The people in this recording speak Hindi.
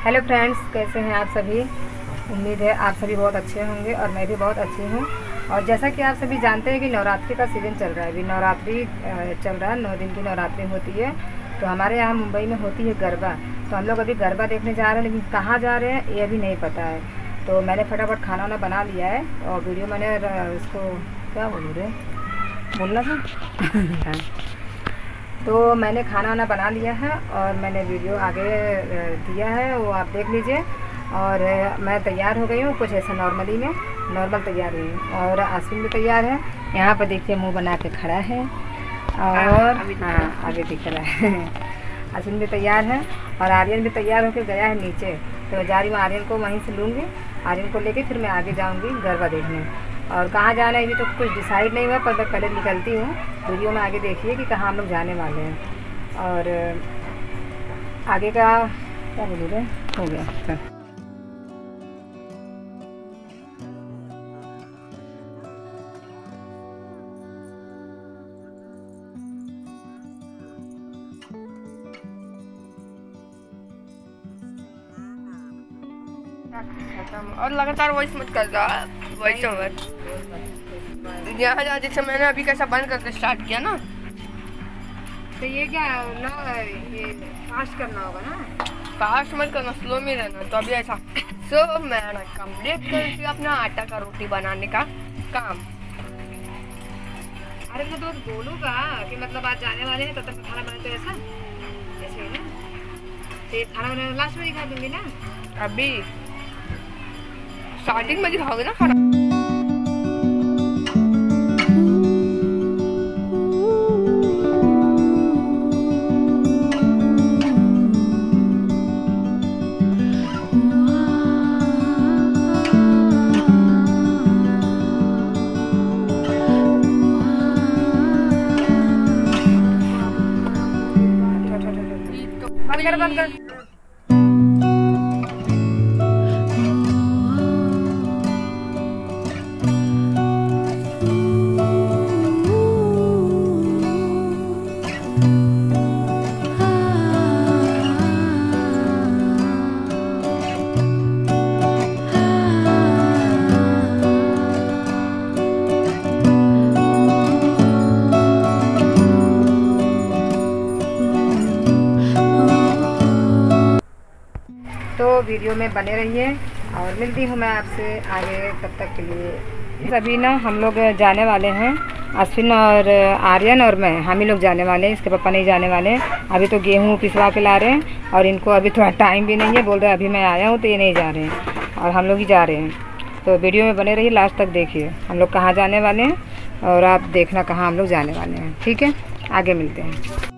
हेलो फ्रेंड्स, कैसे हैं आप सभी। उम्मीद है आप सभी बहुत अच्छे होंगे और मैं भी बहुत अच्छी हूँ। और जैसा कि आप सभी जानते हैं कि नवरात्रि का सीज़न चल रहा है। अभी नवरात्रि चल रहा है, 9 दिन की नवरात्रि होती है। तो हमारे यहाँ मुंबई में होती है गरबा। तो हम लोग अभी गरबा देखने जा रहे हैं, लेकिन कहाँ जा रहे हैं ये अभी नहीं पता है। तो मैंने फटाफट खाना वाना बना लिया है और वीडियो मैंने इसको क्या बोलना था तो मैंने खाना वाना बना लिया है और मैंने वीडियो आगे दिया है, वो आप देख लीजिए। और मैं तैयार हो गई हूँ, कुछ ऐसा नॉर्मल तैयार हुई हूँ। और आसिन भी तैयार है, यहाँ पर देखिए मुंह बना के खड़ा है और हाँ आगे दिख रहा है। आसिन भी तैयार है और आर्यन भी तैयार होकर गया है नीचे। तो मैं जा रही हूँ, आर्यन को वहीं से लूँगी, आर्यन को लेके फिर मैं आगे जाऊँगी गरबा देखने। और कहाँ जाना है ये तो कुछ डिसाइड नहीं हुआ, पर मैं पहले निकलती हूँ। वीडियो में आगे देखिए कि कहाँ हम लोग जाने वाले हैं। और आगे का क्या बोल रहे हो गया सर। और लगातार वॉइस मत कर रहा, वॉइस ओवर यहाँ जहाँ जैसे मैंने अभी कैसा बंद करके स्टार्ट किया ना। तो ये क्या ये फास्ट करना होगा ना, फास्ट मत करना, स्लो में रहना। तो अभी ऐसा सो मैंने कंप्लीट करके अपना आटा का रोटी बनाने का काम। अरे मैं तो बोलूँगा कि मतलब आज जाने वाले हैं, तब तक खाना बनाते ऐसा ऐसे ही ना। तो ये खाना बनाना लास्ट में दिखा दूँगी ना, अभी स्टार्टिंग में दिखाओगे ना खाना। बंद कर। तो वीडियो में बने रहिए और मिलती हूँ मैं आपसे आगे, तब तक के लिए। अभी ना हम लोग जाने वाले हैं, अश्विन और आर्यन और मैं, हम ही लोग जाने वाले हैं। इसके पापा नहीं जाने वाले हैं। अभी तो गेहूँ पिसवा के ला रहे हैं और इनको अभी थोड़ा टाइम भी नहीं है। बोल रहे हैं अभी मैं आया हूँ, तो ये नहीं जा रहे हैं और हम लोग ही जा रहे हैं। तो वीडियो में बने रहिए, लास्ट तक देखिए हम लोग कहाँ जाने वाले हैं और आप देखना कहाँ हम लोग जाने वाले हैं। ठीक है, आगे मिलते हैं।